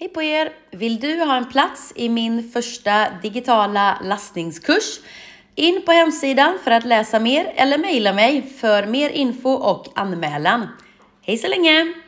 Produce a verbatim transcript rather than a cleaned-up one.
Hej på er! Vill du ha en plats i min första digitala lastningskurs? In på hemsidan för att läsa mer eller mejla mig för mer info och anmälan. Hej så länge!